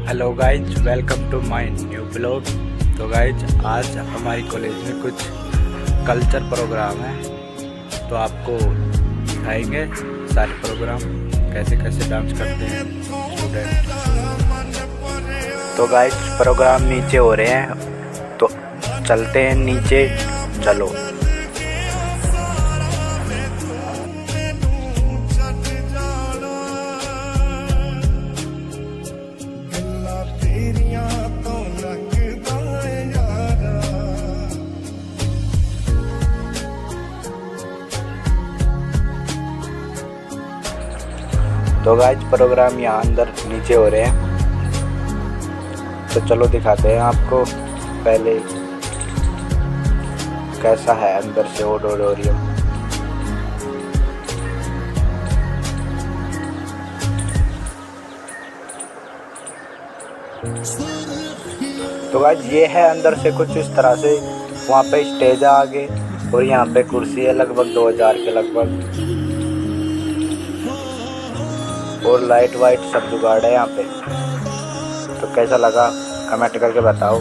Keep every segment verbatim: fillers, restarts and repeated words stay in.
Hello guys, welcome to my new blog. तो guys आज हमारी कॉलेज में कुछ कल्चर प्रोग्राम है, तो आपको दिखाएंगे सारे प्रोग्राम कैसे कैसे डांस करते हैं स्टूडेंट। तो गाइज प्रोग्राम नीचे हो रहे हैं, तो चलते हैं नीचे, चलो। तो गाइज प्रोग्राम यहाँ अंदर नीचे हो रहे हैं, तो चलो दिखाते हैं आपको पहले कैसा है अंदर से ऑडिटोरियम। तो गाइज ये है अंदर से कुछ इस तरह से। वहाँ पे स्टेज है आगे और यहाँ पे कुर्सी है लगभग दो हज़ार के लगभग, और लाइट वाइट सब जुगाड़ है यहाँ पे। तो कैसा लगा कमेंट करके बताओ।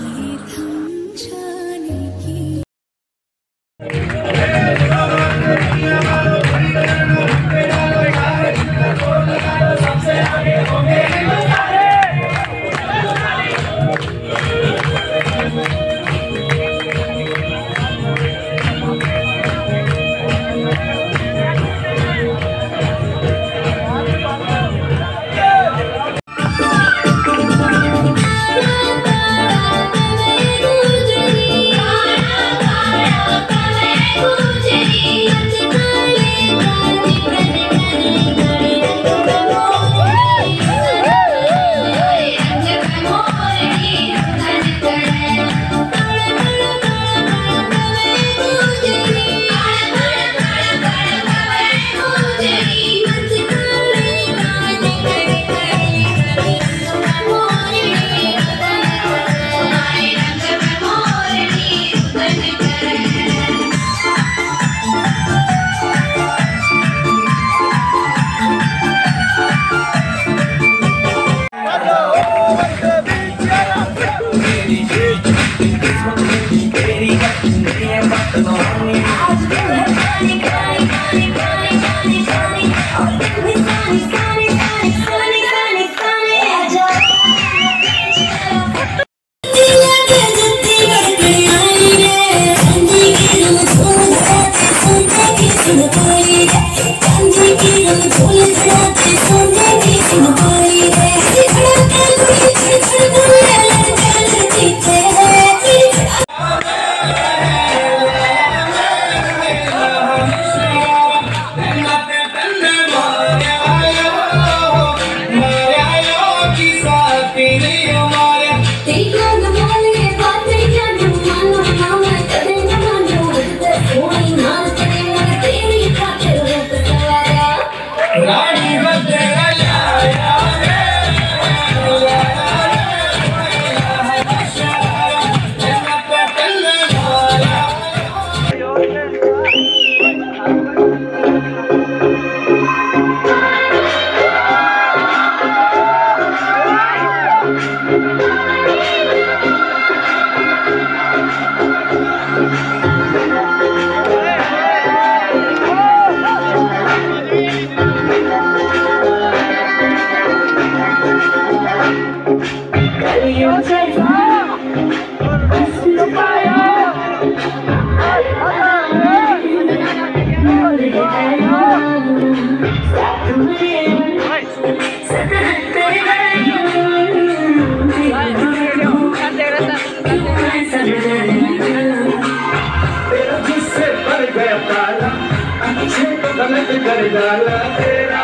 कर डाला तेरा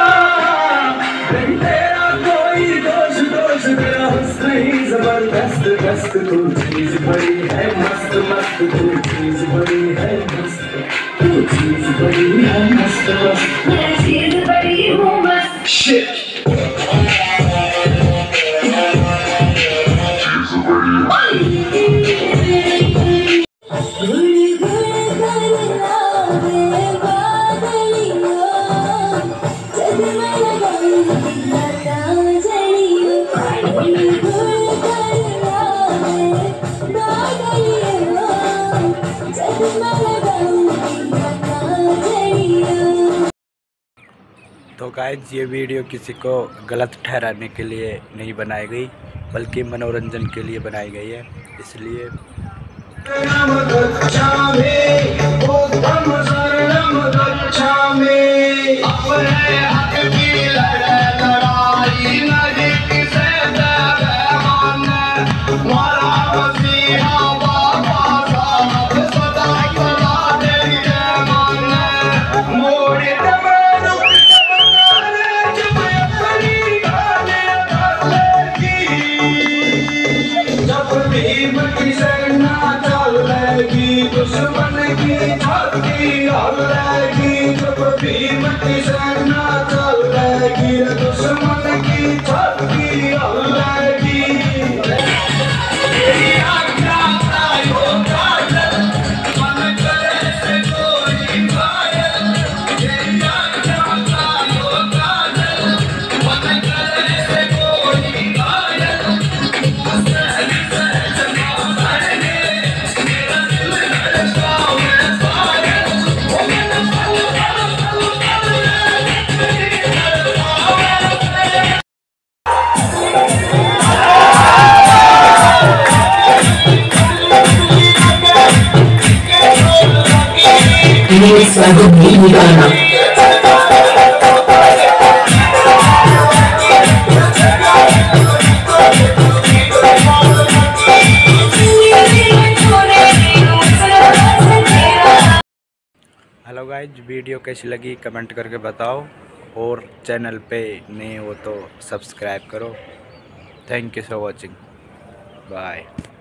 तेरा कोई दोष दोष तेरा हुस्न ही जबरदस्त दस्त तू चीज बड़ी है मस्त मस्त तू चीज बड़ी है मस्त तू चीज बड़ी है मस्त मस्त मैं चीज बड़ी हूँ मस्त शिट Bye. तो गाइस ये वीडियो किसी को गलत ठहराने के लिए नहीं बनाई गई, बल्कि मनोरंजन के लिए बनाई गई है, इसलिए दुश्मन की छाती हल्लेगी, जब भीम की सेना चलेगी, दुश्मन की छाती हल्लेगी। तेरी आज्ञा हो काजल, मन करे से कोई घायल। तेरी आज्ञा हो काजल, मन करे से कोई घायल। सहरी सहज मारे मेरा दिल lagu ini karena hello guys, video कैसी लगी कमेंट करके बताओ, और चैनल पे नए हो तो सब्सक्राइब करो। Thank you for watching, bye.